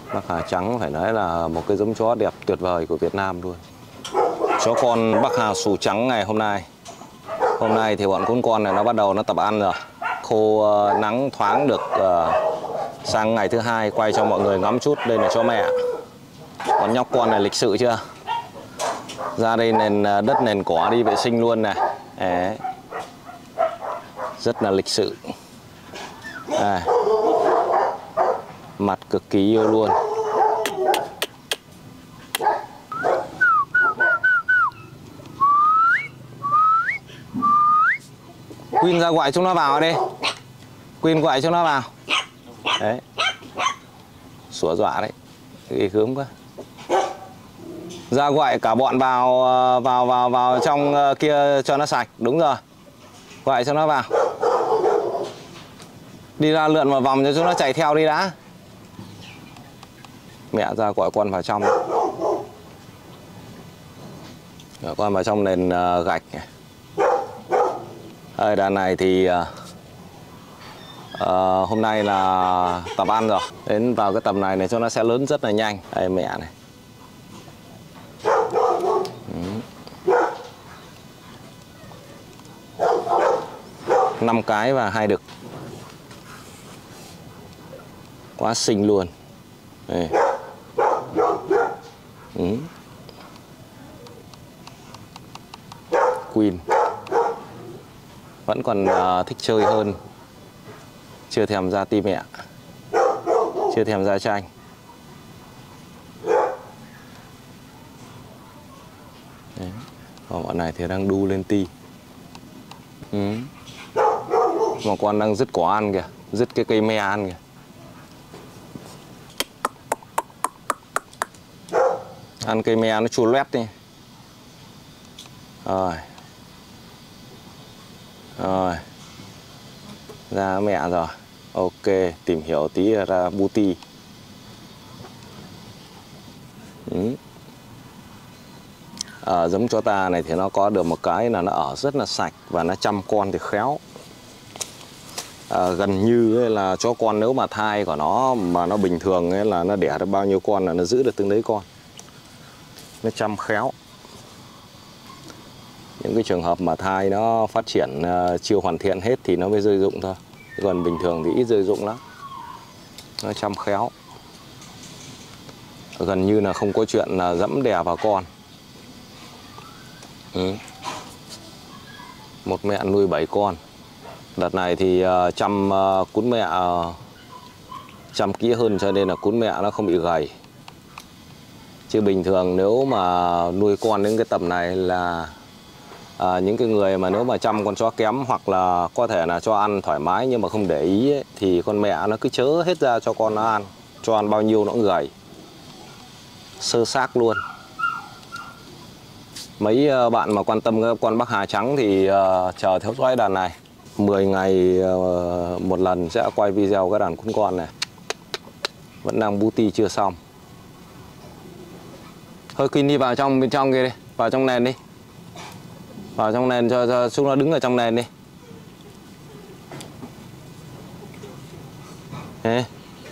Bắc Hà trắng phải nói là một cái giống chó đẹp tuyệt vời của Việt Nam luôn. Chó con Bắc Hà xù trắng ngày hôm nay. Hôm nay thì bọn cún con này nó bắt đầu nó tập ăn rồi. Khô nắng thoáng được, sang ngày thứ hai quay cho mọi người ngắm chút. Đây là chó mẹ. Con nhóc con này lịch sự chưa? Ra đây nền đất nền cỏ đi vệ sinh luôn này. Đấy. Rất là lịch sự. Đây. Mặt cực kỳ yêu luôn. Quyên ra gọi chúng nó vào đi. Quyên gọi chúng nó vào. Đấy. Sủa dọa đấy. Ghê gớm quá. Ra gọi cả bọn vào trong kia cho nó sạch. Đúng rồi. Gọi cho nó vào. Đi ra lượn một vòng cho chúng nó chạy theo đi đã. Mẹ ra gọi con vào trong. Gọi con vào trong nền gạch. Đàn này thì hôm nay là tập ăn rồi. Đến vào cái tầm này cho nó sẽ lớn rất là nhanh. Đây mẹ này. 5 cái và 2 đực. Quá xinh luôn. Đây. Queen vẫn còn thích chơi hơn. Chưa thèm ra tim mẹ. Chưa thèm ra tranh. Đấy. Còn bọn này thì đang đu lên ti. Mà con đang dứt cỏ ăn kìa. Dứt cái cây me ăn kìa. Ăn cây me nó chua loét đi. Rồi. Rồi. Ra mẹ rồi. Ok, tìm hiểu tí ra booty. Giống chó ta này thì nó có được một cái là nó ở rất là sạch và nó chăm con thì khéo. Gần như ấy là chó con nếu mà thai của nó mà nó bình thường ấy là nó đẻ được bao nhiêu con là nó giữ được từng đấy con. Nó chăm khéo. Những cái trường hợp mà thai nó phát triển chưa hoàn thiện hết thì nó mới rơi rụng thôi. Còn bình thường thì ít rơi rụng lắm. Nó chăm khéo. Gần như là không có chuyện là dẫm đè vào con. Một mẹ nuôi 7 con. Đợt này thì chăm cún mẹ chăm kỹ hơn cho nên là cún mẹ nó không bị gầy. Chứ bình thường nếu mà nuôi con đến cái tầm này là những cái người mà nếu mà chăm con chó kém hoặc là có thể là cho ăn thoải mái nhưng mà không để ý ấy, thì con mẹ nó cứ chớ hết ra cho con nó ăn. Cho ăn bao nhiêu nó cũng gầy. Sơ xác luôn. Mấy bạn mà quan tâm con Bắc Hà trắng thì chờ theo dõi đàn này. 10 ngày một lần sẽ quay video cái đàn cún con này. Vẫn đang booty chưa xong. Thôi Queen đi vào trong bên trong kia đi. Vào trong nền đi. Vào trong nền cho chúng nó đứng ở trong nền đi. Ê.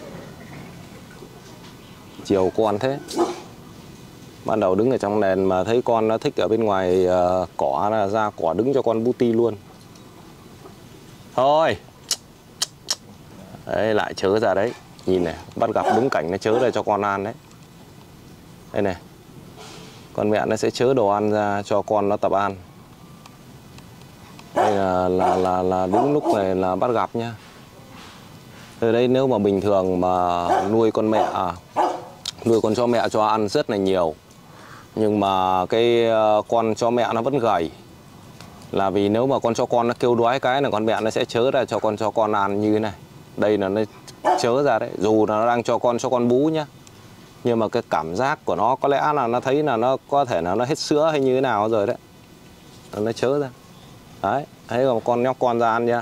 Chiều con thế. Ban đầu đứng ở trong nền mà thấy con nó thích ở bên ngoài cỏ là ra cỏ đứng cho con booty luôn. Thôi. Đấy lại chớ ra đấy. Nhìn này, bắt gặp đúng cảnh nó chớ ra cho con ăn đấy. Đây này. Con mẹ nó sẽ chớ đồ ăn ra cho con nó tập ăn. Đây là đúng lúc này là bắt gặp nhá. Từ đây nếu mà bình thường mà nuôi con mẹ nuôi con chó mẹ cho ăn rất là nhiều. Nhưng mà cái con chó mẹ nó vẫn gầy. Là vì nếu mà con chó con nó kêu đói cái là con mẹ nó sẽ chớ ra cho con chó con ăn như thế này. Đây là nó chớ ra đấy. Dù là nó đang cho con bú nhá. Nhưng mà cái cảm giác của nó có lẽ là nó thấy là nó có thể là nó hết sữa hay như thế nào rồi đấy. Nó chớ ra. Đấy, thấy còn con nhóc con ra ăn nha.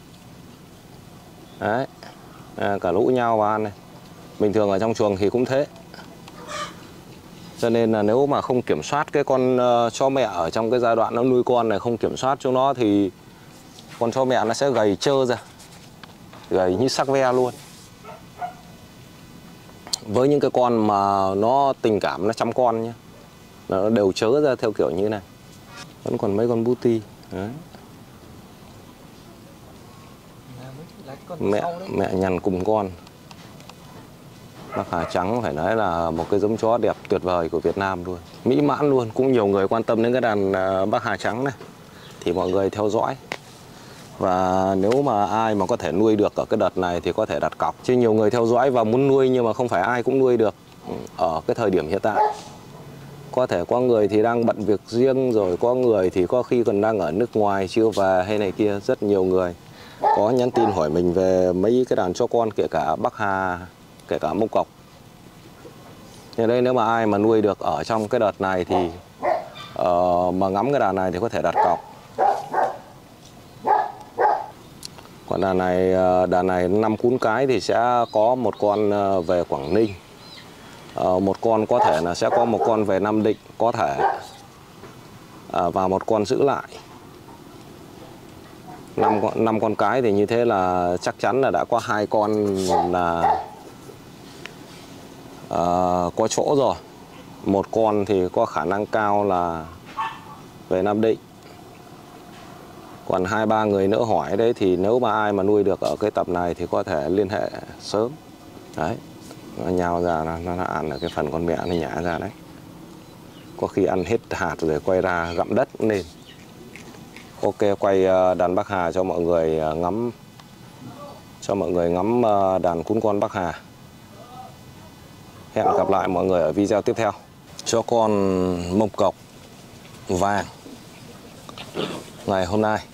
Đấy. Cả lũ nhau vào ăn này. Bình thường ở trong chuồng thì cũng thế. Cho nên là nếu mà không kiểm soát cái con chó mẹ ở trong cái giai đoạn nó nuôi con này, không kiểm soát chúng nó thì con chó mẹ nó sẽ gầy trơ ra. Gầy như xác ve luôn. với những cái con mà nó tình cảm nó chăm con nhé, nó đều chớ ra theo kiểu như này. Vẫn còn mấy con booty đấy. Mẹ nhằn cùng con. Bắc Hà trắng phải nói là một cái giống chó đẹp tuyệt vời của Việt Nam luôn, mỹ mãn luôn. Cũng nhiều người quan tâm đến cái đàn Bắc Hà trắng này thì mọi người theo dõi. Và nếu mà ai mà có thể nuôi được ở cái đợt này thì có thể đặt cọc. Chứ nhiều người theo dõi và muốn nuôi nhưng mà không phải ai cũng nuôi được ở cái thời điểm hiện tại. Có thể có người thì đang bận việc riêng, rồi có người thì có khi còn đang ở nước ngoài chưa về hay này kia. Rất nhiều người có nhắn tin hỏi mình về mấy cái đàn chó con, kể cả Bắc Hà, kể cả Mông Cọc. Nên đây, nếu mà ai mà nuôi được ở trong cái đợt này thì mà ngắm cái đàn này thì có thể đặt cọc. Còn đàn này 5 cún cái thì sẽ có một con về Quảng Ninh, một con có thể là sẽ có một con về Nam Định có thể, và một con giữ lại. 5 con cái thì như thế là chắc chắn là đã có 2 con là có chỗ rồi. Một con thì có khả năng cao là về Nam Định. Còn 2-3 người nữa hỏi đấy, thì nếu mà ai mà nuôi được ở cái tập này thì có thể liên hệ sớm. Đấy, nó nhào ra, nó ăn ở cái phần con mẹ nó nhả ra đấy. Có khi ăn hết hạt rồi quay ra gặm đất cũng nên. Ok, quay đàn Bắc Hà cho mọi người ngắm, đàn cún con Bắc Hà. Hẹn gặp lại mọi người ở video tiếp theo. Cho con Mông Cọc vàng ngày hôm nay.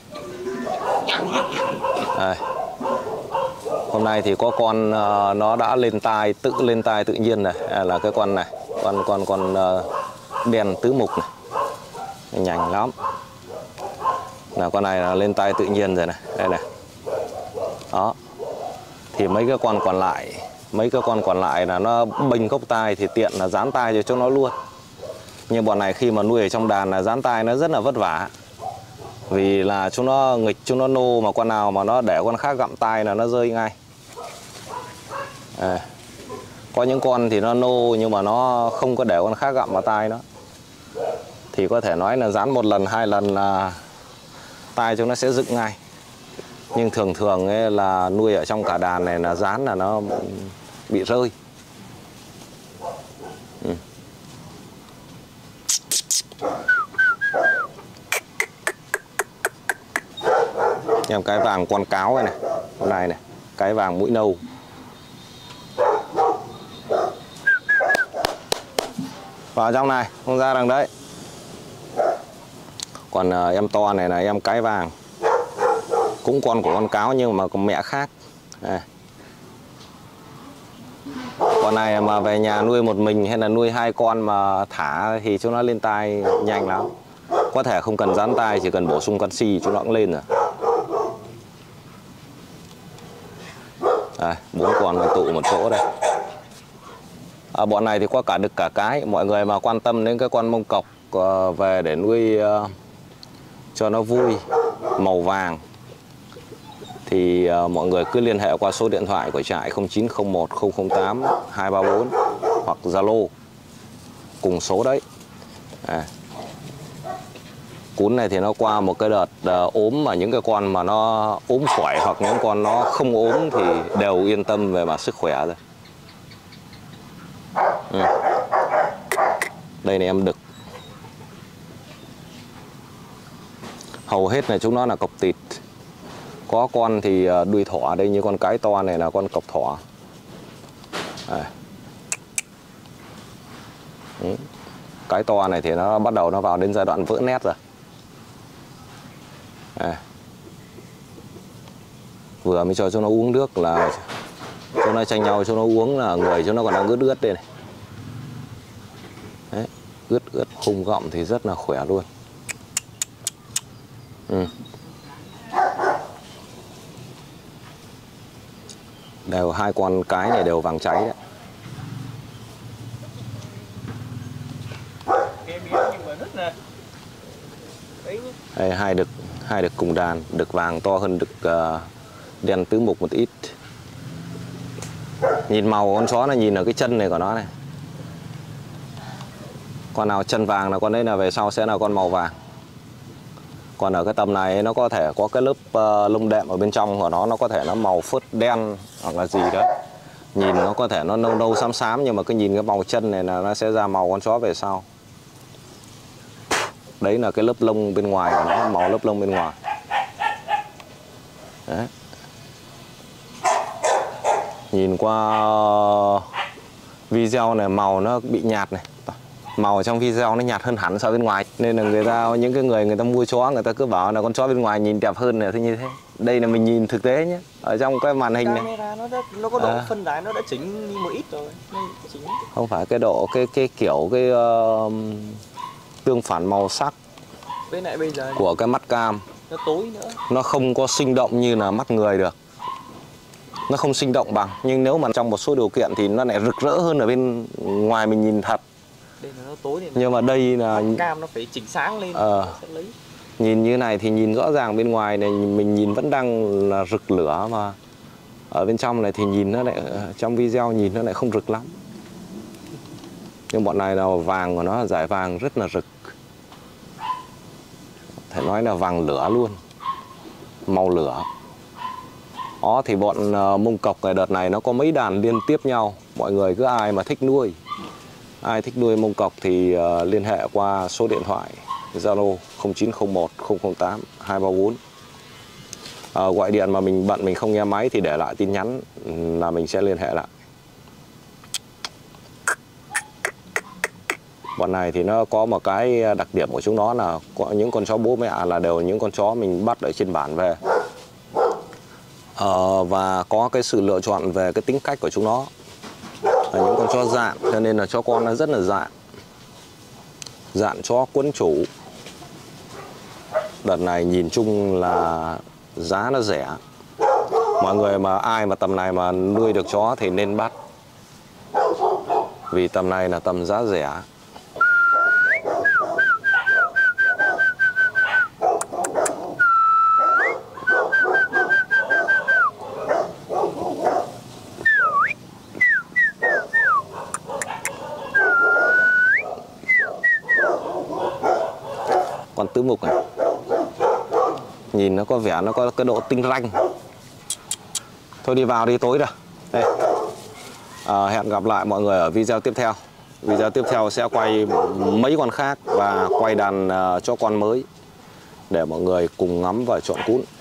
Đây. Hôm nay thì có con nó đã lên tai tự nhiên này, là cái con này, con đen tứ mục này, nhanh lắm. Là con này là lên tai tự nhiên rồi này, đây này. Đó. Thì mấy cái con còn lại là nó bênh gốc tai thì tiện là dán tai cho chúng nó luôn. Nhưng bọn này khi mà nuôi ở trong đàn là dán tai nó rất là vất vả. Vì là chúng nó nghịch, chúng nó nô, mà con nào mà nó để con khác gặm tai là nó rơi ngay. Có những con thì nó nô nhưng mà nó không có để con khác gặm vào tai nó, thì có thể nói là dán 1 lần 2 lần là tai chúng nó sẽ dựng ngay. Nhưng thường ấy là nuôi ở trong cả đàn này là dán là nó bị rơi. Em cái vàng con cáo này, con này này, cái vàng mũi nâu. Vào trong này, không ra đằng đấy. Còn em to này là em cái vàng, cũng con của con cáo nhưng mà con mẹ khác. Đây. Con này mà về nhà nuôi một mình hay là nuôi 2 con mà thả thì chúng nó lên tai nhanh lắm. Có thể không cần dán tai, chỉ cần bổ sung canxi chúng nó cũng lên rồi. Đây, 4 con tụ một chỗ đây. Bọn này thì có cả đực cả cái. Mọi người mà quan tâm đến cái con Mông Cọc về để nuôi cho nó vui, màu vàng, thì mọi người cứ liên hệ qua số điện thoại của trại 0901 008 234 hoặc Zalo cùng số đấy. Cún này thì nó qua một cái đợt ốm, mà những cái con mà nó ốm khỏe hoặc những con nó không ốm thì đều yên tâm về mặt sức khỏe rồi. Đây này em đực. Hầu hết này chúng nó là cọc tịt. Có con thì đuôi thỏ, đây như con cái to này là con cọc thỏ. Cái to này thì nó bắt đầu nó vào đến giai đoạn vỡ nét rồi. Vừa mới cho chúng nó uống nước là chúng nó tranh nhau, chúng nó uống là người chúng nó còn đang ướt ướt đây này. Đấy, ướt khung gọng thì rất là khỏe luôn. Đều 2 con cái này đều vàng cháy đấy. Đây, hai đực cùng đàn, đực vàng to hơn đực đen tứ mục một ít. Nhìn màu của con chó là nhìn ở cái chân này của nó này. Con nào chân vàng là con đấy là về sau sẽ là con màu vàng. Còn ở cái tầm này nó có thể có cái lớp lông đệm ở bên trong của nó có thể nó màu phớt đen hoặc là gì đó. Nhìn nó có thể nó nâu nâu xám xám, nhưng mà cứ nhìn cái màu chân này là nó sẽ ra màu con chó về sau. Đấy là cái lớp lông bên ngoài của nó, màu lớp lông bên ngoài. Đấy. Nhìn qua video này màu nó bị nhạt này. Màu trong video nó nhạt hơn hẳn so với bên ngoài. Nên là những cái người ta mua chó, người ta cứ bảo là con chó bên ngoài nhìn đẹp hơn này, thế như thế. Đây là mình nhìn thực tế nhé. Ở trong cái màn hình này nó có độ phân đái, nó đã chỉnh một ít rồi. Không phải cái độ cái kiểu tương phản màu sắc với lại bây giờ của cái mắt cam. Nó tối nữa. Nó không có sinh động như là mắt người được. Nó không sinh động bằng. Nhưng nếu mà trong một số điều kiện thì nó lại rực rỡ hơn ở bên ngoài mình nhìn thật. Đây là nó tối thì nhưng mà đây là cam nó phải chỉnh sáng lên. Sẽ lấy. Nhìn như này thì nhìn rõ ràng, bên ngoài này mình nhìn vẫn đang là rực lửa, mà ở bên trong này thì nhìn nó lại, trong video nhìn nó lại không rực lắm. Nhưng bọn này là vàng của nó là dải vàng rất là rực, phải nói là vàng lửa luôn, màu lửa. Đó thì bọn Mông Cọc cái đợt này nó có mấy đàn liên tiếp nhau. Mọi người cứ ai mà thích nuôi, ai thích nuôi Mông Cọc thì liên hệ qua số điện thoại Zalo 0901 008 234. Gọi điện mà mình bận mình không nghe máy thì để lại tin nhắn là mình sẽ liên hệ lại. Bọn này thì nó có một cái đặc điểm của chúng nó là có những con chó bố mẹ là đều những con chó mình bắt ở trên bản về. Và có cái sự lựa chọn về cái tính cách của chúng nó là những con chó dạn, cho nên là chó con nó rất là dạn. Dạn chó quấn chủ. Đợt này nhìn chung là giá nó rẻ. Mọi người mà ai mà tầm này mà nuôi được chó thì nên bắt. Vì tầm này là tầm giá rẻ. Con tứ mục này nhìn nó có vẻ nó có cái độ tinh ranh. Thôi đi vào đi, tối rồi đây. Hẹn gặp lại mọi người ở video tiếp theo. Video tiếp theo sẽ quay mấy con khác và quay đàn chó con mới để mọi người cùng ngắm và chọn cún.